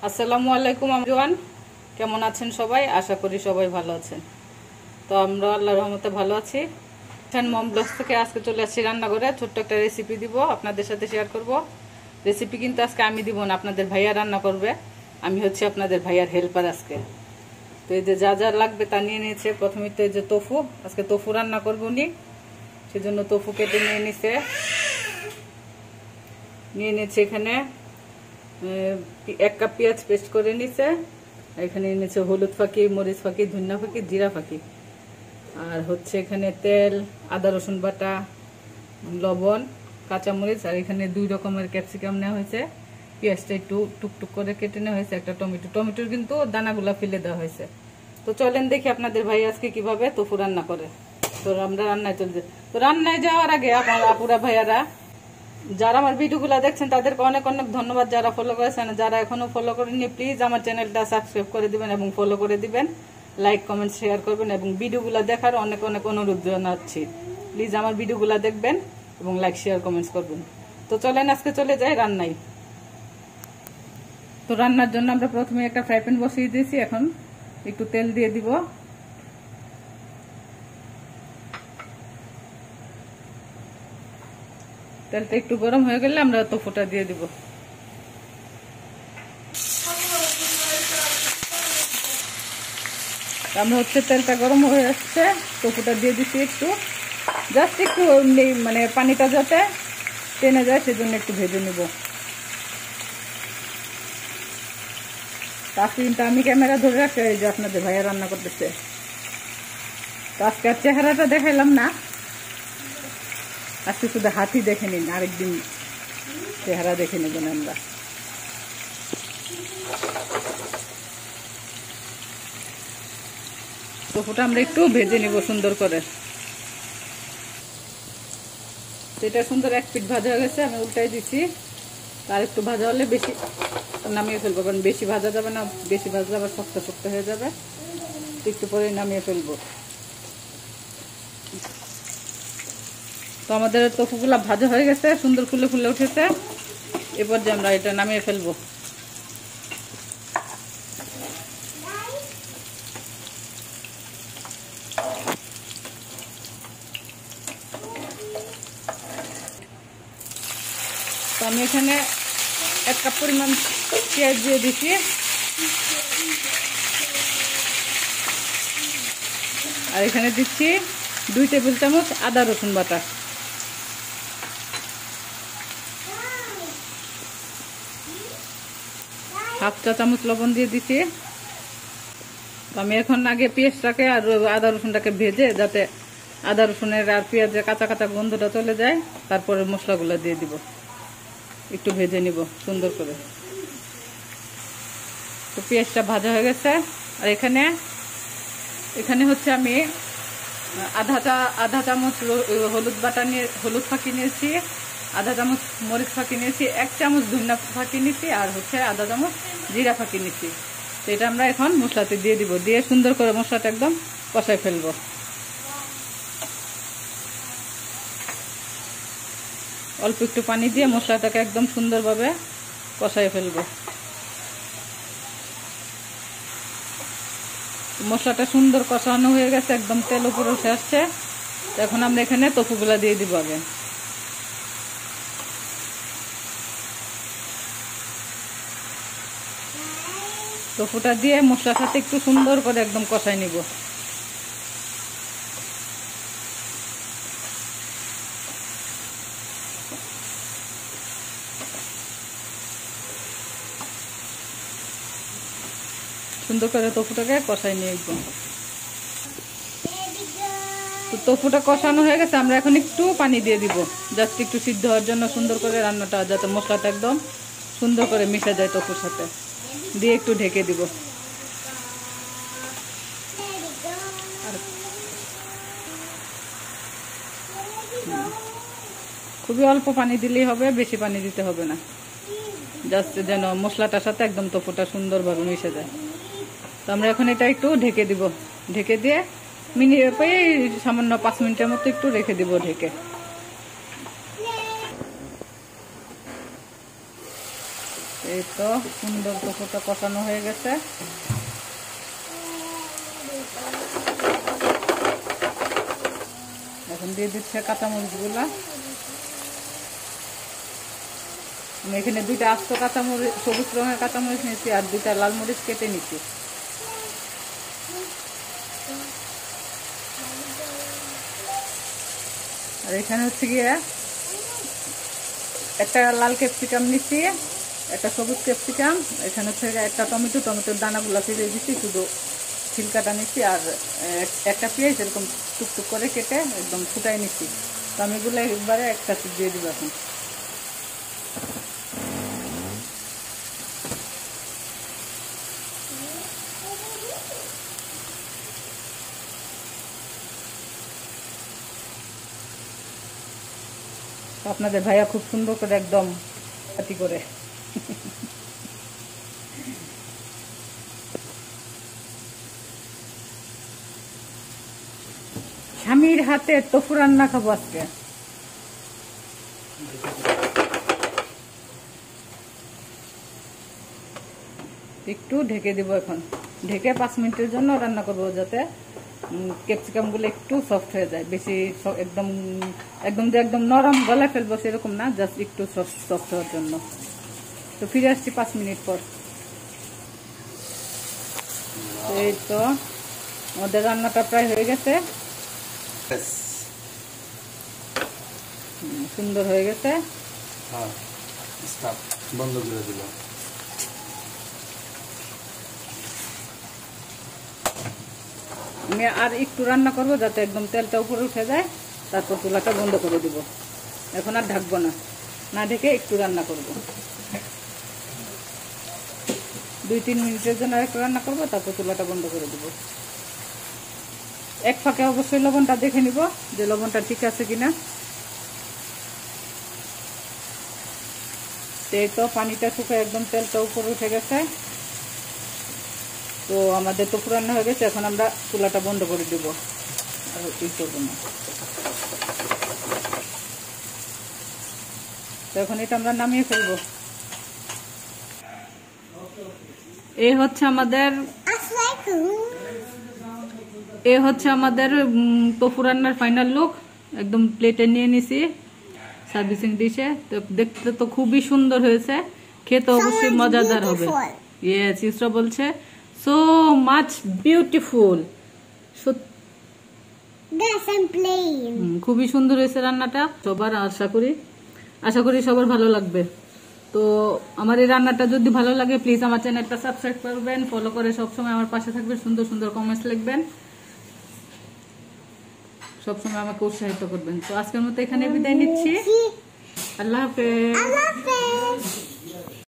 আসসালামু আলাইকুম এভরিওয়ান, কেমন আছেন সবাই? আশা করি সবাই ভালো আছেন। তো আমরা আল্লাহর রহমতে ভালো আছি। মম ব্লগস থেকে আজকে চলে আসছি রান্নাঘরে। ছোট্ট একটা রেসিপি দিব, আপনাদের সাথে শেয়ার করব। রেসিপি কিন্তু আজকে আমি দিব না, আপনাদের ভাইয়া রান্না করবে। আমি হচ্ছে আপনাদের ভাইয়ার হেল্পার আজকে। তো এই যে যা যা লাগবে তা নিয়ে নিয়েছে। প্রথমে তো এই যে তোফু, আজকে তোফু রান্না করবো উনি, সেজন্য তোফু কেটে নিয়ে নিছে। নিয়ে নিয়েছে এখানে 1 কাপ পেঁয়াজ পেস্ট করে নিছে। এখানে এনেছে হলুদ ফাঁকি, মরিচ ফাঁকি, ধনিয়া ফাঁকি, জিরা ফাঁকি, আর হচ্ছে এখানে তেল, আদা রসুন বাটা, লবণ, কাঁচামরিচ, আর এখানে 2 রকমের ক্যাপসিকাম নেওয়া হয়েছে। পেঁয়াজটা একটু টুকটুক করে কেটে নেওয়া হয়েছে। একটা টমেটোর কিন্তু দানাগুলা ফেলে দেওয়া হয়েছে। তো চলেন দেখি আপনাদের ভাই আজকে কিভাবে তোফু রান্না করে। তো আমরা রান্নায় চলছে। তো রান্নায় যাওয়ার আগে আমার আপুরা ভাইয়ারা যারা আমার ভিডিওগুলো দেখছেন তাদেরকে অনেক অনেক ধন্যবাদ। যারা ফলো করেছেন, যারা এখনো ফলো করেননি প্লিজ আমার চ্যানেলটা সাবস্ক্রাইব করে দিবেন এবং ফলো করে দিবেন, লাইক কমেন্ট শেয়ার করবেন এবং ভিডিওগুলো দেখার অনেক অনেক অনুরোধ জানাচ্ছি। প্লিজ আমার ভিডিওগুলো দেখবেন এবং লাইক শেয়ার কমেন্টস করবেন। তো চলেন আজকে চলে যাই রান্নায়। তো রান্নার জন্য আমরা প্রথমে একটা ফ্রাই প্যান বসিয়ে দিয়েছি। এখন একটু তেল দিয়ে দিব। তেলটা একটু গরম হয়ে গেলে আমরা তোফুটা দিয়ে দিব। আমরা হচ্ছে তেলটা গরম হয়ে আসছে, তোফুটা দিয়ে দিচ্ছি। একটু জাস্ট একটু মানে পানিটা যাতে টেনে যায় সেজন্য একটু ভেজে নিব। আজকে কিন্তু আমি ক্যামেরা ধরে রাখছি, এই যে আপনাদের ভাইয়া রান্না করতেছে। তো আজকে আর চেহারাটা দেখাইলাম না, আজকে শুধু হাতই দেখে নিন, আরেকদিন চেহারা দেখে নেবেন আমরা। তোফুটা আমরা একটু ভেজে নিব সুন্দর করে। এটা সুন্দর 1 পিঠ ভাজা হয়ে গেছে, আমি উল্টাই দিচ্ছি। আর একটু ভাজা হলে বেশি নামিয়ে ফেলবো, কারণ বেশি ভাজা যাবে না, বেশি ভাজা আবার শক্ত শক্ত হয়ে যাবে। একটু পরে নামিয়ে ফেলবো। তো আমাদের তোফুগুলা ভাজা হয়ে গেছে, সুন্দর ফুলে ফুলে উঠেছে। এরপর যে আমরা এটা নামিয়ে ফেলবো। তো আমি এখানে 1 কাপ পরিমাণ পেঁয়াজ দিয়ে দিচ্ছি। আর এখানে দিচ্ছি 2 টেবিল চামচ আদা রসুন বাটা। হাফ চা চামচ লবণ দিয়ে দিচ্ছি। তো আমি এখন আগে পেঁয়াজটাকে আর আদা রসুনটাকে ভেজে, যাতে আদা রসুনের আর পেঁয়াজের কাঁচা কাঁচা গন্ধটা চলে যায়, তারপরে মশলাগুলো দিয়ে দিব। একটু ভেজে নিব সুন্দর করে। তো পেঁয়াজটা ভাজা হয়ে গেছে। আর এখানে হচ্ছে আমি আধা চামচ হলুদ বাটা নিয়ে, হলুদ ফাঁকি নিয়েছি, আধা চামচ মরিচ ফাঁকি নিয়েছি, 1 চামচ ধনিয়া ফাঁকি নিয়েছি, আর হচ্ছে আধা চামচ জিরা ফাঁকি নিয়েছি। তো এটা আমরা এখন মশলাতে দিয়ে দিব। দিয়ে সুন্দর করে মশলাটা একদম কষাই ফেলবো। অল্প একটু পানি দিয়ে মশলাটাকে একদম সুন্দরভাবে কষাই ফেলবো। মশলাটা সুন্দর কষানো হয়ে গেছে, একদম তেল উপরে উঠে আসছে। এখন আমরা এখানে তোফুগুলা দিয়ে দিব আগে। তোফুটা দিয়ে মশলার সাথে একটু সুন্দর করে একদম কষাই নিব। সুন্দর করে তোফুটাকে কষাই নিয়ে একদম। তো তোফুটা কষানো হয়ে গেছে, আমরা এখন একটু পানি দিয়ে দিব, জাস্ট একটু সিদ্ধ হওয়ার জন্য, সুন্দর করে রান্নাটা যাতে মশলাটা একদম সুন্দর করে মিশে যায় তোফুর সাথে। দিয়ে একটু ঢেকে দিব। খুবই অল্প পানি দিলেই হবে, বেশি পানি দিতে হবে না, জাস্ট যেন মশলাটার সাথে একদম তোফুটা সুন্দরভাবে মিশে যায়। তো আমরা এখন এটা একটু ঢেকে দিব। ঢেকে দিয়ে সামান্য 5 মিনিটের মতো একটু রেখে দিব ঢেকে। তো এই তো সুন্দর টোফুটা কষানো হয়ে গেছে। এখন দিয়ে দিচ্ছে কাঁচামরিচগুলা। আমি এখানে 2টা আস্ত কাঁচামরিচ, সবুজ রঙের কাঁচামরিচ নিয়েছি আর 2টা লাল মরিচ কেটে নিচ্ছি। আর এখানে হচ্ছে গিয়ে একটা লাল ক্যাপসিকাম নিচ্ছি, একটা সবুজ ক্যাপসিকাম, এখানে হচ্ছে একটা টমেটোর দানাগুলো ফেলে দিচ্ছি, শুধু ছিলকাটা নিচ্ছি, আর একটা পেঁয়াজ এরকম টুকটুক করে কেটে একদম ফুটাই নিচ্ছি। তো আমি এগুলো একবারে একসাথে দিয়ে দিব এখন। আপনাদের ভাইয়া খুব সুন্দর করে একদম পাতি করে স্বামীর হাতে টফু রান্না খাবো আজকে। একটু ঢেকে দিব, এখন ঢেকে 5 মিনিটের জন্য রান্না করবো, যাতে ক্যাপসিকাম গুলো একটু সফট হয়ে যায়। বেশি একদম একদম যে একদম নরম গলায় ফেলবো সেরকম না, জাস্ট একটু সফট হওয়ার জন্য। তো ফিরে আসছি 5 মিনিট পর। এই তো আমাদের রান্নাটা প্রায় হয়ে গেছে, সুন্দর হয়ে গেছে। বন্ধ করে দিল। আমি আর একটু রান্না করবো যাতে একদম তেলটা উপরে উঠে যায়, তারপর চুলাটা বন্ধ করে দিব। এখন আর ঢাকবো না, না ঢেকে একটু রান্না করব। 2-3 মিনিটের জন্য একটু রান্না করবো, তারপর চুলাটা বন্ধ করে দিব। এক ফাঁকে অবশ্যই লবণটা দেখে নিব যে লবণটা ঠিক আছে কিনা। এই তো পানিটা শুকায় একদম তেলটা উপরে উঠে গেছে। তো আমাদের তো রান্না হয়ে গেছে, এখন আমরা চুলাটা বন্ধ করে দেব, আর ই করবো না। তো এখন এটা আমরা নামিয়ে ফেলবো। এই হচ্ছে আমাদের টফু রান্নার ফাইনাল লুক। একদম প্লেটে নিয়ে নিছি সার্ভিসিং ডিশে। তো দেখতে তো খুবই সুন্দর হয়েছে, খেতে অবশ্যই মজাদার হবে। ইয়েস, ইসরা বলছে so much beautiful. খুবই সুন্দর হয়েছে রান্নাটা। সবার আশা করি সবার ভালো লাগবে। তো আমার এই রান্নাটা যদি ভালো লাগে প্লিজ আমার চ্যানেলটা সাবস্ক্রাইব করবেন, ফলো করে সবসময় আমার পাশে থাকবেন, সুন্দর সুন্দর কমেন্টস লিখবেন, সবসময় আমাকে উৎসাহিত করবেন। তো আজকের মতো এখানে বিদায় নিচ্ছি। আল্লাহ হাফেজ।